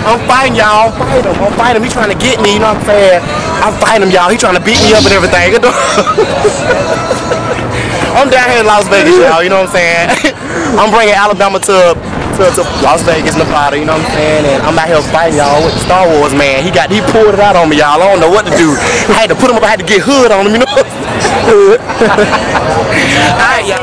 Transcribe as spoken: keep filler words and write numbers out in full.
I'm fighting y'all. Fight him. I'm fighting him. He trying to get me. You know what I'm saying? I'm fighting him, y'all. He trying to beat me up and everything. I'm down here in Las Vegas, y'all. You know what I'm saying? I'm bringing Alabama to, to to Las Vegas, Nevada. You know what I'm saying? And I'm out here fighting y'all with the Star Wars man. He got he pulled it out on me, y'all. I don't know what to do. I had to put him up. I had to get hood on him. You know? All right, y'all.